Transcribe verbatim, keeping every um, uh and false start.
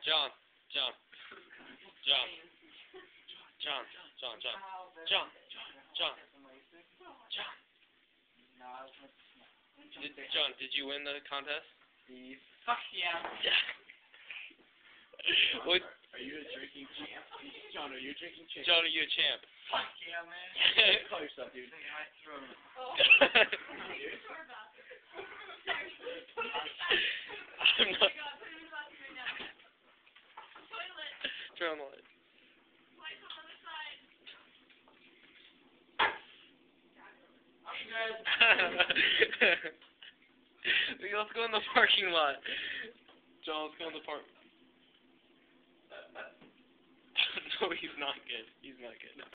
John, John, John, John, John, John, John, John, John. Did, John, did you win the contest? The fuck yeah. What? Are you a drinking champ? John, are you a drinking champ? John, are you a champ? Fuck yeah, man. Call yourself, dude. I'm not. Turn on the light. Let's go in the parking lot. John, let's go in the park. No, he's not good. He's not good.